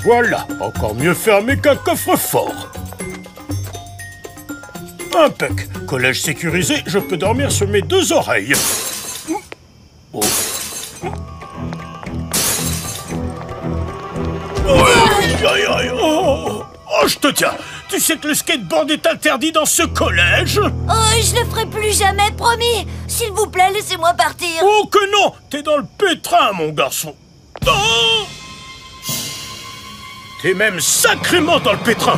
Voilà, encore mieux fermé qu'un coffre-fort. Impec. Collège sécurisé, je peux dormir sur mes deux oreilles. Oh. Aïe, aïe, aïe. Oh, je te tiens. Tu sais que le skateboard est interdit dans ce collège? Oh, je le ferai plus jamais, promis. S'il vous plaît, laissez-moi partir. Oh que non. T'es dans le pétrin, mon garçon. Oh, t'es même sacrément dans le pétrin.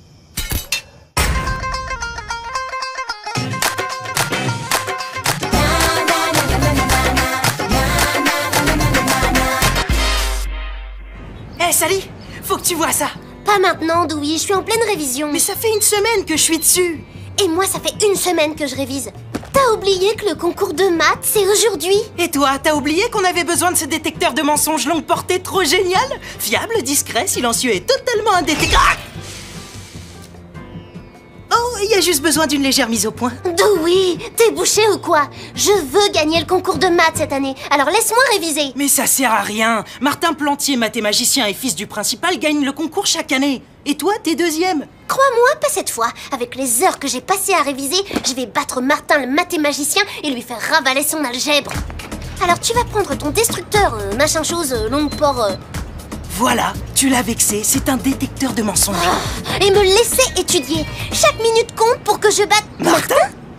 Hé, Sally, faut que tu vois ça. Pas maintenant, Dewey, je suis en pleine révision. Mais ça fait une semaine que je suis dessus. Et moi, ça fait une semaine que je révise. T'as oublié que le concours de maths, c'est aujourd'hui? Et toi, t'as oublié qu'on avait besoin de ce détecteur de mensonges longue portée trop génial? Fiable, discret, silencieux et totalement indétectable. Oh, il y a juste besoin d'une légère mise au point. Dewey, t'es bouché ou quoi? Je veux gagner le concours de maths cette année, alors laisse-moi réviser. Mais ça sert à rien. Martin Plantier, mathématicien et fils du principal, gagne le concours chaque année. Et toi, t'es deuxième. Crois-moi, pas cette fois. Avec les heures que j'ai passées à réviser, je vais battre Martin le mathématicien et lui faire ravaler son algèbre. Alors tu vas prendre ton destructeur, machin chose, longue port... Voilà, tu l'as vexé, c'est un détecteur de mensonges. Et me laisser étudier. Chaque minute compte pour que je batte... Martin?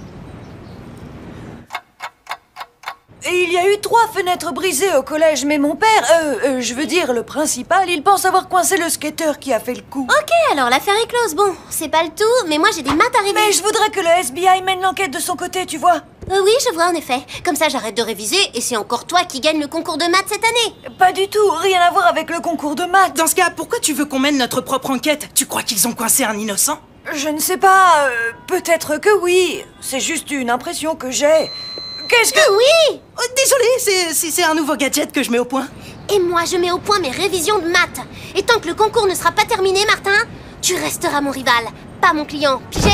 Et il y a eu 3 fenêtres brisées au collège, mais mon père, je veux dire le principal, il pense avoir coincé le skateur qui a fait le coup. Ok, alors l'affaire est close. Bon, c'est pas le tout, mais moi j'ai des maths à réviser. Mais je voudrais que le FBI mène l'enquête de son côté, tu vois. Oui, je vois en effet. Comme ça, j'arrête de réviser et c'est encore toi qui gagne le concours de maths cette année. Pas du tout, rien à voir avec le concours de maths. Dans ce cas, pourquoi tu veux qu'on mène notre propre enquête? Tu crois qu'ils ont coincé un innocent? Je ne sais pas, peut-être que oui. C'est juste une impression que j'ai. Qu'est-ce que... Oui! Oh, désolé, c'est un nouveau gadget que je mets au point. Et moi, je mets au point mes révisions de maths. Et tant que le concours ne sera pas terminé, Martin, tu resteras mon rival, pas mon client. Pigé?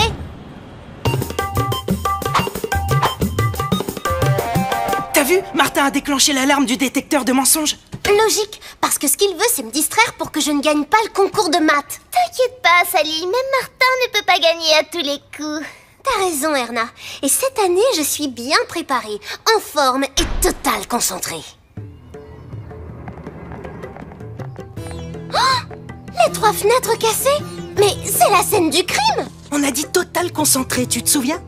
T'as vu? Martin a déclenché l'alarme du détecteur de mensonges. Logique, parce que ce qu'il veut, c'est me distraire pour que je ne gagne pas le concours de maths. T'inquiète pas, Sally, même Martin ne peut pas gagner à tous les coups. T'as raison, Erna. Et cette année, je suis bien préparée, en forme et total concentrée. Oh! Les 3 fenêtres cassées? Mais c'est la scène du crime! On a dit total concentré, tu te souviens?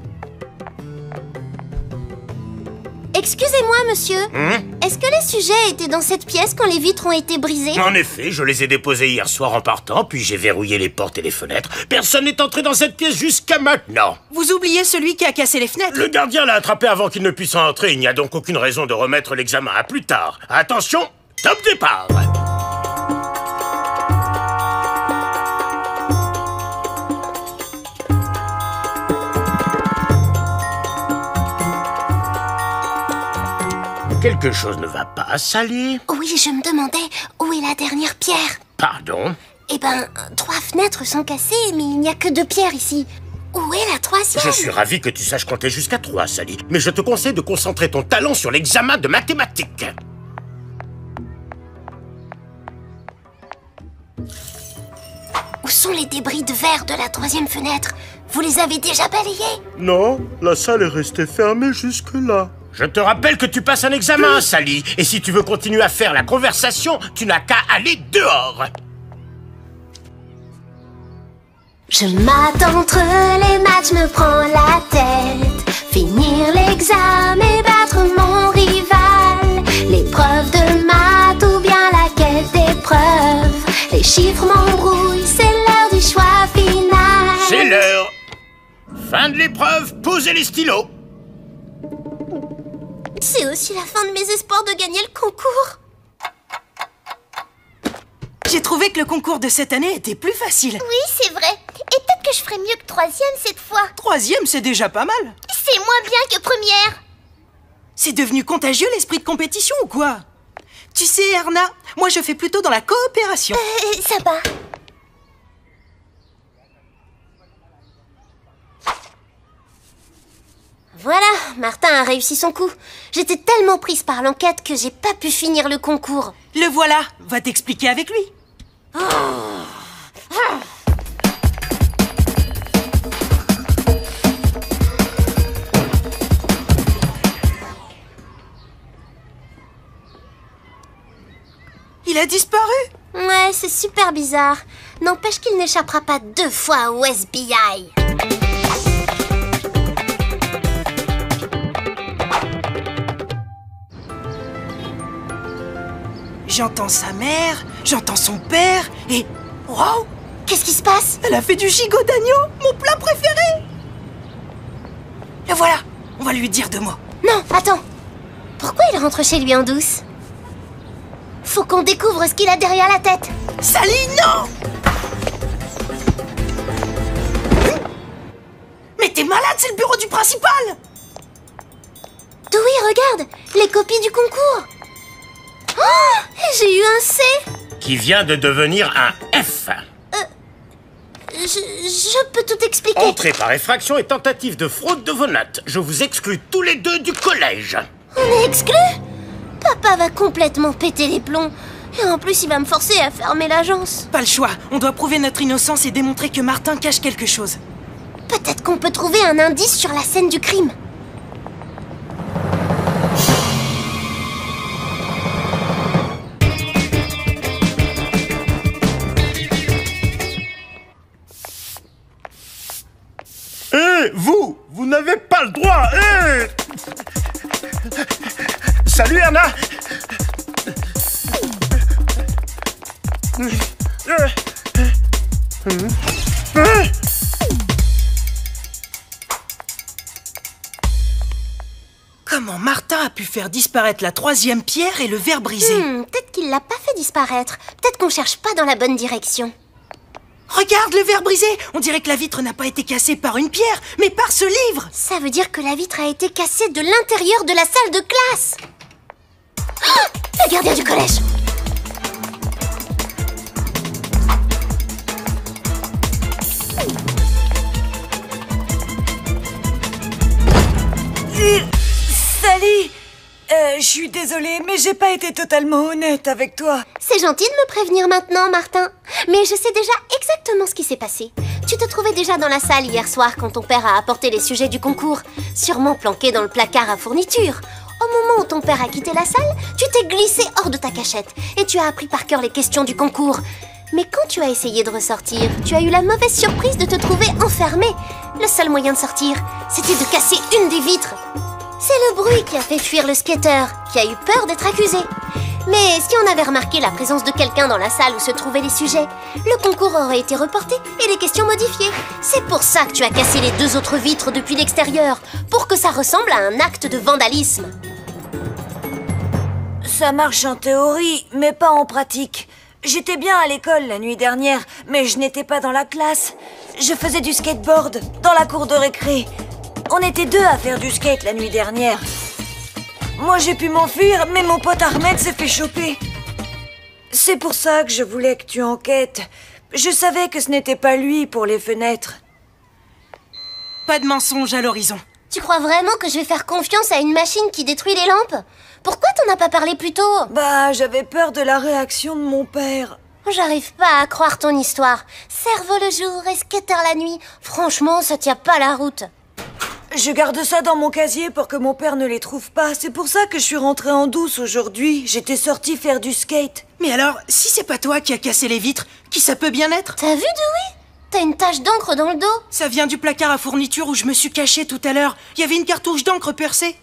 Excusez-moi, monsieur. Est-ce que les sujets étaient dans cette pièce quand les vitres ont été brisées? En effet, je les ai déposés hier soir en partant, puis j'ai verrouillé les portes et les fenêtres. Personne n'est entré dans cette pièce jusqu'à maintenant. Vous oubliez celui qui a cassé les fenêtres? Le gardien l'a attrapé avant qu'il ne puisse entrer. Il n'y a donc aucune raison de remettre l'examen à plus tard. Attention, top départ! Quelque chose ne va pas, Sally? Oui, je me demandais où est la dernière pierre. Pardon? Eh ben, 3 fenêtres sont cassées, mais il n'y a que 2 pierres ici. Où est la 3e? Je suis ravi que tu saches compter jusqu'à 3, Sally. Mais je te conseille de concentrer ton talent sur l'examen de mathématiques. Où sont les débris de verre de la 3e fenêtre? Vous les avez déjà balayés? Non, la salle est restée fermée jusque-là. Je te rappelle que tu passes un examen, Sally. Et si tu veux continuer à faire la conversation, tu n'as qu'à aller dehors. Je m'attends entre les maths, je me prends la tête. Finir l'examen et battre mon rival. L'épreuve de maths ou bien la quête d'épreuve. Les chiffres m'embrouillent, c'est l'heure du choix final. C'est l'heure. Fin de l'épreuve, posez les stylos. C'est aussi la fin de mes espoirs de gagner le concours. J'ai trouvé que le concours de cette année était plus facile. Oui, c'est vrai. Et peut-être que je ferai mieux que 3e cette fois. 3e, c'est déjà pas mal. C'est moins bien que première. C'est devenu contagieux l'esprit de compétition ou quoi? Tu sais, Erna, moi je fais plutôt dans la coopération. Ça va. Voilà, Martin a réussi son coup. J'étais tellement prise par l'enquête que j'ai pas pu finir le concours. Le voilà, va t'expliquer avec lui. Il a disparu? Ouais, c'est super bizarre. N'empêche qu'il n'échappera pas 2 fois au FBI. J'entends sa mère, j'entends son père et... Wow! Qu'est-ce qui se passe? Elle a fait du gigot d'agneau, mon plat préféré! Le voilà! On va lui dire 2 mots. Non, attends. Pourquoi il rentre chez lui en douce? Faut qu'on découvre ce qu'il a derrière la tête. Sally, non! Mais t'es malade, c'est le bureau du principal! Dewey, regarde, les copies du concours. Oh, j'ai eu un C. Qui vient de devenir un F. Je peux tout expliquer. Entrée par effraction et tentative de fraude de vos notes. Je vous exclus tous les 2 du collège. On est exclus? Papa va complètement péter les plombs. Et en plus, il va me forcer à fermer l'agence. Pas le choix, on doit prouver notre innocence et démontrer que Martin cache quelque chose. Peut-être qu'on peut trouver un indice sur la scène du crime. Vous n'avez pas le droit. Salut, Anna. Comment Martin a pu faire disparaître la 3e pierre et le verre brisé? Peut-être qu'il l'a pas fait disparaître. Peut-être qu'on cherche pas dans la bonne direction. Regarde le verre brisé! On dirait que la vitre n'a pas été cassée par une pierre, mais par ce livre! Ça veut dire que la vitre a été cassée de l'intérieur de la salle de classe. Oh, le gardien du collège! Sally, je suis désolée, mais j'ai pas été totalement honnête avec toi. C'est gentil de me prévenir maintenant, Martin. Mais je sais déjà exactement ce qui s'est passé. Tu te trouvais déjà dans la salle hier soir quand ton père a apporté les sujets du concours, sûrement planqué dans le placard à fourniture. Au moment où ton père a quitté la salle, tu t'es glissé hors de ta cachette et tu as appris par cœur les questions du concours. Mais quand tu as essayé de ressortir, tu as eu la mauvaise surprise de te trouver enfermé. Le seul moyen de sortir, c'était de casser une des vitres. C'est le bruit qui a fait fuir le skater, qui a eu peur d'être accusé. Mais si on avait remarqué la présence de quelqu'un dans la salle où se trouvaient les sujets, le concours aurait été reporté et les questions modifiées. C'est pour ça que tu as cassé les 2 autres vitres depuis l'extérieur, pour que ça ressemble à un acte de vandalisme. Ça marche en théorie, mais pas en pratique. J'étais bien à l'école la nuit dernière, mais je n'étais pas dans la classe. Je faisais du skateboard dans la cour de récré. On était 2 à faire du skate la nuit dernière. Moi, j'ai pu m'enfuir, mais mon pote Ahmed s'est fait choper. C'est pour ça que je voulais que tu enquêtes. Je savais que ce n'était pas lui pour les fenêtres. Pas de mensonge à l'horizon. Tu crois vraiment que je vais faire confiance à une machine qui détruit les lampes? Pourquoi t'en as pas parlé plus tôt? Bah, j'avais peur de la réaction de mon père. J'arrive pas à croire ton histoire. Cerveau le jour et skater la nuit. Franchement, ça tient pas la route. Je garde ça dans mon casier pour que mon père ne les trouve pas. C'est pour ça que je suis rentrée en douce aujourd'hui. J'étais sortie faire du skate. Mais alors, si c'est pas toi qui as cassé les vitres, qui ça peut bien être? T'as vu, Dewey? T'as une tache d'encre dans le dos. Ça vient du placard à fourniture où je me suis cachée tout à l'heure. Il y avait une cartouche d'encre percée.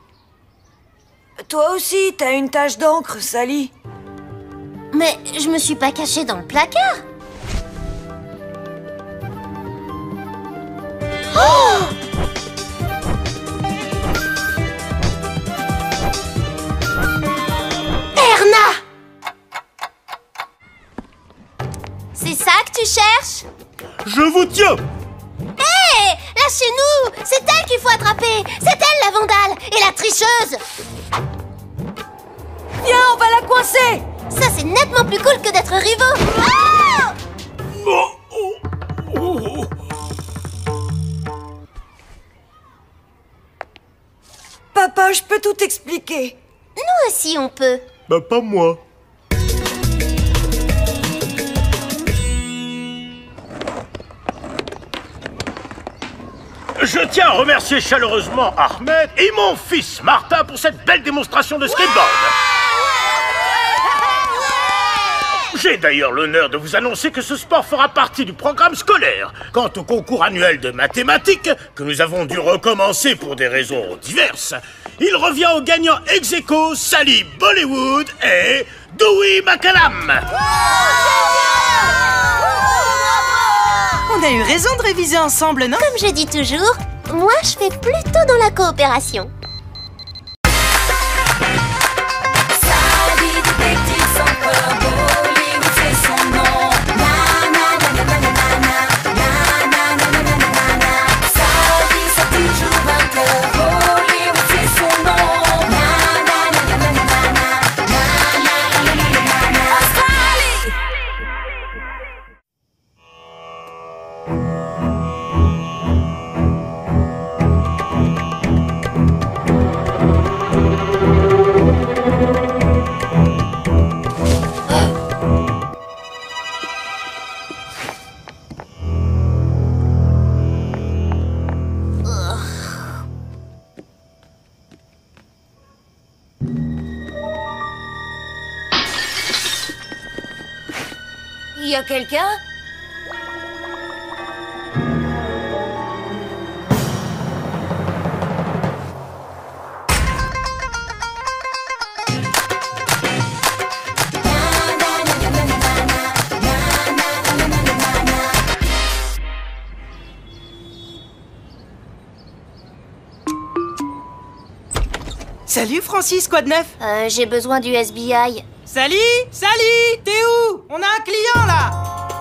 Toi aussi, t'as une tache d'encre, Sally. Mais je me suis pas cachée dans le placard. Oh! Erna! C'est ça que tu cherches? Je vous tiens. Hé! Lâchez-nous! C'est elle qu'il faut attraper! C'est elle la vandale et la tricheuse! Viens, on va la coincer! Ça, c'est nettement plus cool que d'être rivaux! Ah! Papa, je peux tout expliquer. Nous aussi, on peut. Bah, pas moi. Je tiens à remercier chaleureusement Ahmed et mon fils Martin pour cette belle démonstration de skateboard. J'ai d'ailleurs l'honneur de vous annoncer que ce sport fera partie du programme scolaire. Quant au concours annuel de mathématiques, que nous avons dû recommencer pour des raisons diverses, il revient aux gagnants ex aequo Sally Bollywood et Dewey McCallum. On a eu raison de réviser ensemble, non? Comme je dis toujours, moi je fais plutôt dans la coopération. Y a quelqu'un? Salut Francis, quoi de neuf? J'ai besoin du SBI. Sally, t'es où? On a un client là.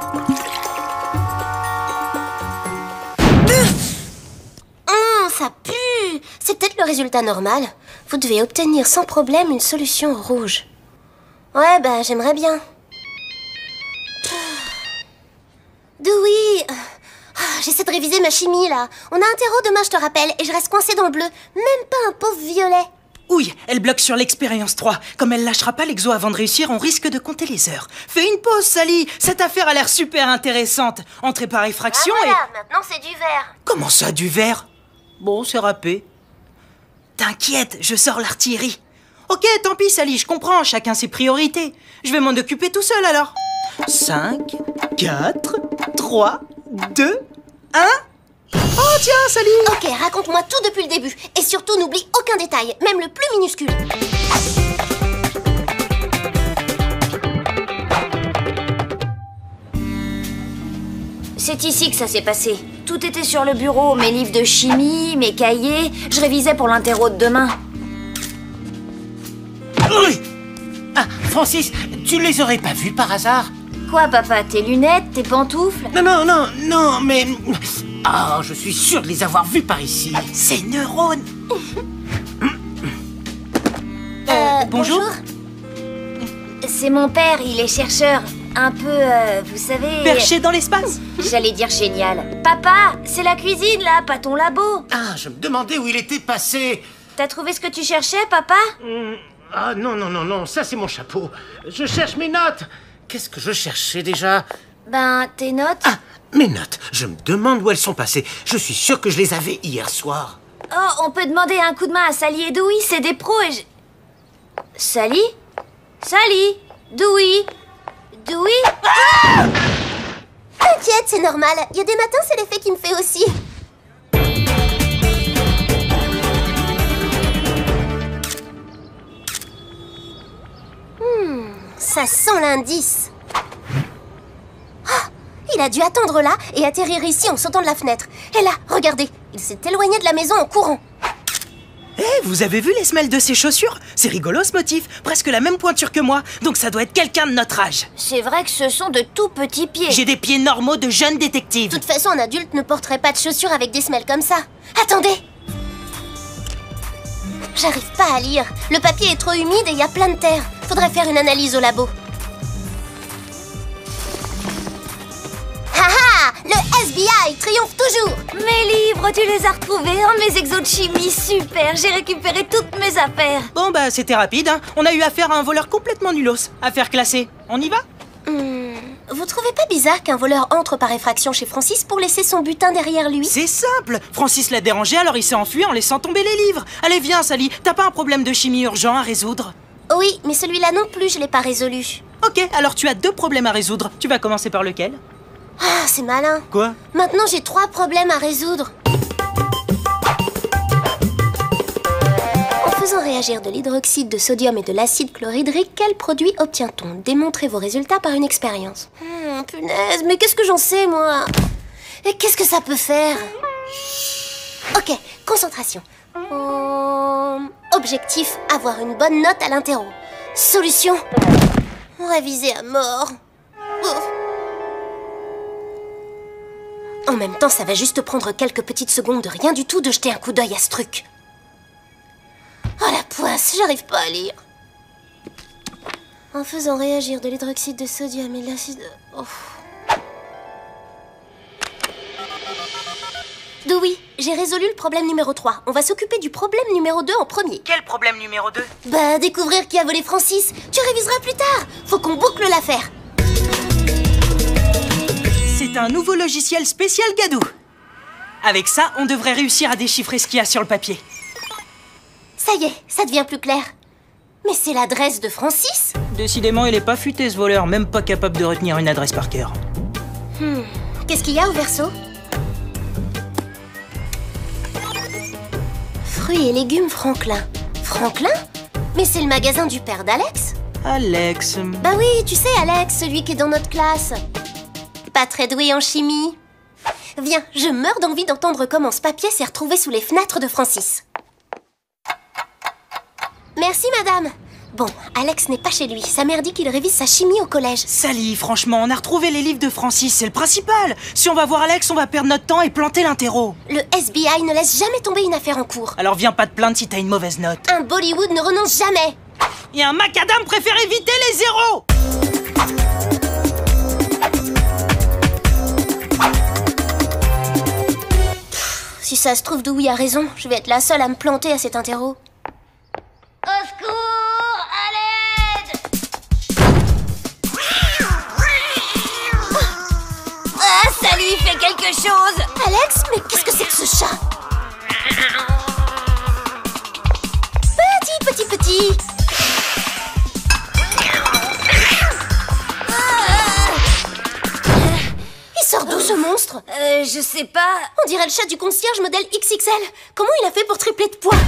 Ça pue. C'est peut-être le résultat normal. Vous devez obtenir sans problème une solution rouge. Ouais, bah j'aimerais bien. Dewey, j'essaie de réviser ma chimie là. On a un terreau demain, je te rappelle, et je reste coincée dans le bleu. Même pas un pauvre violet. Oui, elle bloque sur l'expérience 3. Comme elle lâchera pas l'exo avant de réussir, on risque de compter les heures. Fais une pause, Sally. Cette affaire a l'air super intéressante. Entrée par effraction voilà, maintenant c'est du vert. Comment ça, du vert? Bon, c'est râpé. T'inquiète, je sors l'artillerie. Ok, tant pis, Sally, je comprends, chacun ses priorités. Je vais m'en occuper tout seul, alors. 5, 4, 3, 2, 1... Oh tiens, Sally! Ok, raconte-moi tout depuis le début. Et surtout, n'oublie aucun détail, même le plus minuscule. C'est ici que ça s'est passé. Tout était sur le bureau, mes livres de chimie, mes cahiers. Je révisais pour l'interro de demain. Oui. Ah, Francis, tu ne les aurais pas vus par hasard? Quoi, papa? Tes lunettes, tes pantoufles? Non, mais... Ah, je suis sûr de les avoir vus par ici. Ces neurones! Bonjour. C'est mon père, il est chercheur. Un peu, vous savez... Perché dans l'espace? J'allais dire génial. Papa, c'est la cuisine, là, pas ton labo. Ah, je me demandais où il était passé. T'as trouvé ce que tu cherchais, papa? Ah, non, ça c'est mon chapeau. Je cherche mes notes. Qu'est-ce que je cherchais déjà? Ben, tes notes? Ah, mes notes. Je me demande où elles sont passées. Je suis sûr que je les avais hier soir. Oh, on peut demander un coup de main à Sally et Dewey, c'est des pros et Sally? Dewey? Ah! T'inquiète, c'est normal. Il y a des matins, c'est l'effet qui me fait aussi. Ça sent l'indice. Il a dû attendre là et atterrir ici en sautant de la fenêtre. Et là, regardez, il s'est éloigné de la maison en courant. Vous avez vu les semelles de ses chaussures? C'est rigolo ce motif, presque la même pointure que moi, donc ça doit être quelqu'un de notre âge. C'est vrai que ce sont de tout petits pieds. J'ai des pieds normaux de jeune détective. De toute façon, un adulte ne porterait pas de chaussures avec des semelles comme ça. Attendez! J'arrive pas à lire. Le papier est trop humide et il y a plein de terre. Faudrait faire une analyse au labo. Haha! Le SBI triomphe toujours! Mes livres, tu les as retrouvés, mes exos de chimie, super. J'ai récupéré toutes mes affaires. Bon bah c'était rapide, hein. On a eu affaire à un voleur complètement nulos. Affaire classée. On y va? Vous vous trouvez pas bizarre qu'un voleur entre par effraction chez Francis pour laisser son butin derrière lui? C'est simple. Francis l'a dérangé, alors il s'est enfui en laissant tomber les livres. Allez, viens, Sally. T'as pas un problème de chimie urgent à résoudre? Oui, mais celui-là non plus, je l'ai pas résolu. Ok, alors tu as 2 problèmes à résoudre. Tu vas commencer par lequel? Ah, c'est malin. Quoi? Maintenant, j'ai 3 problèmes à résoudre. En faisant réagir de l'hydroxyde de sodium et de l'acide chlorhydrique, quel produit obtient-on? Démontrez vos résultats par une expérience. Punaise, mais qu'est-ce que j'en sais, moi? Et qu'est-ce que ça peut faire? Ok, concentration. Objectif, avoir une bonne note à l'interro. Solution, réviser à mort. En même temps, ça va juste prendre quelques petites secondes de rien du tout de jeter un coup d'œil à ce truc. Oh la poisse, j'arrive pas à lire. En faisant réagir de l'hydroxyde de sodium et de l'acide... Oh. Dewey, j'ai résolu le problème numéro 3. On va s'occuper du problème numéro 2 en premier. Quel problème numéro 2? Bah, découvrir qui a volé Francis. Tu réviseras plus tard. Faut qu'on boucle l'affaire. C'est un nouveau logiciel spécial Gadou. Avec ça, on devrait réussir à déchiffrer ce qu'il y a sur le papier. Ça y est, ça devient plus clair. Mais c'est l'adresse de Francis? Décidément, il est pas futé ce voleur, même pas capable de retenir une adresse par cœur. Qu'est-ce qu'il y a au verso? Fruits et légumes Franklin. Franklin? Mais c'est le magasin du père d'Alex? Alex... Bah oui, tu sais Alex, celui qui est dans notre classe. Pas très doué en chimie. Viens, je meurs d'envie d'entendre comment ce papier s'est retrouvé sous les fenêtres de Francis. Merci madame. Bon, Alex n'est pas chez lui. Sa mère dit qu'il révise sa chimie au collège. Sally, franchement, on a retrouvé les livres de Francis, c'est le principal. Si on va voir Alex, on va perdre notre temps et planter l'interro. Le FBI ne laisse jamais tomber une affaire en cours. Alors viens pas te plaindre si t'as une mauvaise note. Un Bollywood ne renonce jamais. Et un macadam préfère éviter les zéros. Si ça se trouve, Dewey a raison. Je vais être la seule à me planter à cet interro. Au secours! À l'aide! Ah, Sally, fais quelque chose! Alex, mais qu'est-ce que c'est que ce chat? Petit! Il sort d'où ce monstre? Je sais pas. On dirait le chat du concierge modèle XXL. Comment il a fait pour tripler de poids?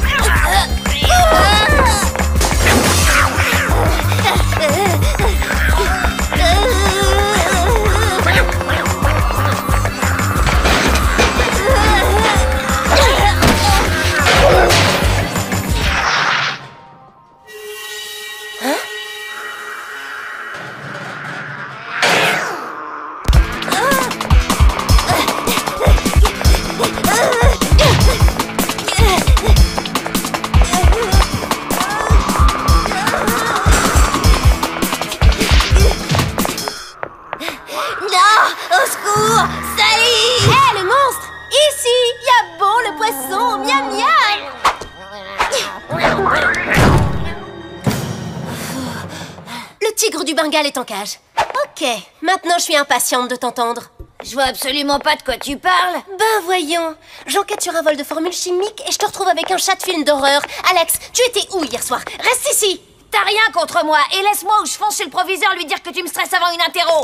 Bengale est en cage. Ok, maintenant je suis impatiente de t'entendre. Je vois absolument pas de quoi tu parles. Ben voyons, j'enquête sur un vol de formules chimiques et je te retrouve avec un chat de film d'horreur. Alex, tu étais où hier soir? Reste ici. T'as rien contre moi et laisse-moi ou je fonce chez le proviseur lui dire que tu me stresses avant une interro.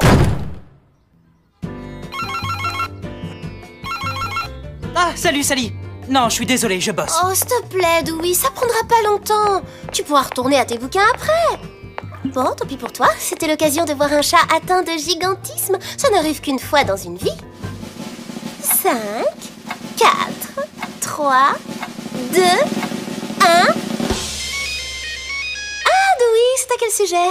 Ah, salut Sally. Non, je suis désolé, je bosse. Oh, s'il te plaît, Dewey, ça prendra pas longtemps. Tu pourras retourner à tes bouquins après. Bon, tant pis pour toi, c'était l'occasion de voir un chat atteint de gigantisme. Ça n'arrive qu'une fois dans une vie. 5, 4, 3, 2, 1... Ah, Dewey, c'est à quel sujet?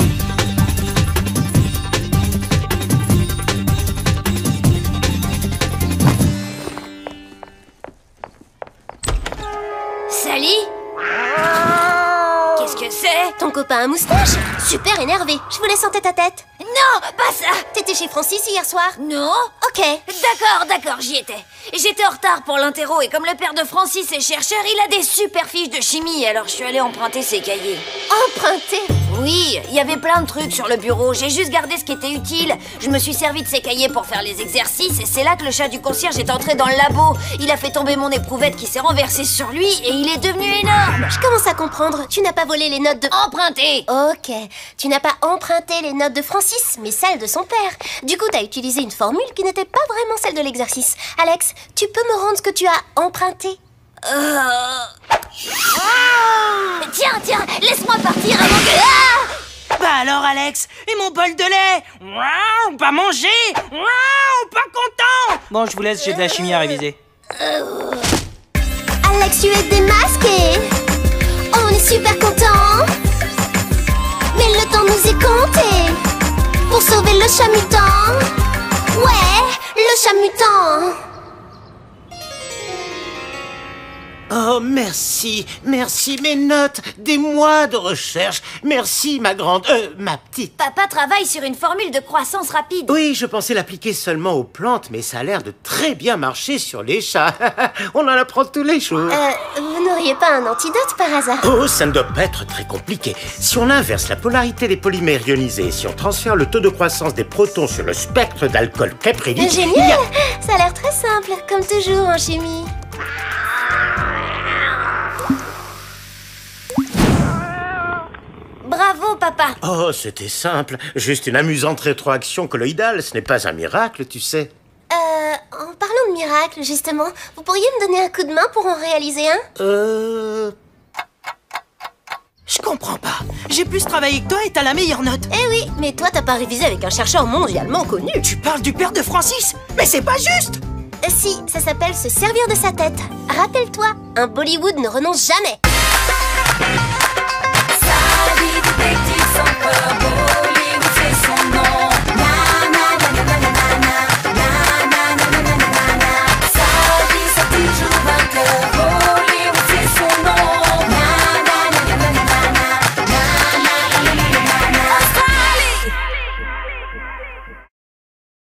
Sally? Qu'est-ce que c'est? Ton copain à moustache? Super énervé, je vous laisse en tête à tête. Non, pas ça! T'étais chez Francis hier soir? Non. Ok. D'accord, j'y étais. J'étais en retard pour l'interro et comme le père de Francis est chercheur, il a des super fiches de chimie, alors je suis allée emprunter ses cahiers. Emprunter? Oui, il y avait plein de trucs sur le bureau. J'ai juste gardé ce qui était utile. Je me suis servi de ses cahiers pour faire les exercices et c'est là que le chat du concierge est entré dans le labo. Il a fait tomber mon éprouvette qui s'est renversée sur lui et il est devenu énorme. Je commence à comprendre. Tu n'as pas volé les notes de... Emprunté. Ok. Tu n'as pas emprunté les notes de Francis, mais celles de son père. Du coup, t'as utilisé une formule qui n'était pas vraiment celle de l'exercice. Alex, tu peux me rendre ce que tu as emprunté? Tiens, laisse-moi partir avant que... Bah alors, Alex, et mon bol de lait? Waouh, pas manger? Waouh, pas content. Bon, je vous laisse, j'ai de la chimie à réviser. Alex, tu es démasqué. On est super contents. Mais le temps nous est compté. Pour sauver le chat mutant. Ouais, le chat mutant. Oh, merci, merci mes notes, des mois de recherche. Merci ma petite. Papa travaille sur une formule de croissance rapide. Oui, je pensais l'appliquer seulement aux plantes, mais ça a l'air de très bien marcher sur les chats. On en apprend tous les jours. Vous n'auriez pas un antidote par hasard? Oh, ça ne doit pas être très compliqué. Si on inverse la polarité des polymères ionisés, si on transfère le taux de croissance des protons sur le spectre d'alcool caprylique... Génial! Ça a l'air très simple, comme toujours en chimie. Bravo, papa. Oh, c'était simple. Juste une amusante rétroaction colloïdale. Ce n'est pas un miracle, tu sais. En parlant de miracle, justement, vous pourriez me donner un coup de main pour en réaliser un? Je comprends pas. J'ai plus travaillé que toi et t'as la meilleure note. Eh oui, mais toi t'as pas révisé avec un chercheur mondialement connu. Tu parles du père de Francis? Mais c'est pas juste. Si, ça s'appelle se servir de sa tête. Rappelle-toi, un Bollywood ne renonce jamais. Sa vie détective sans peur.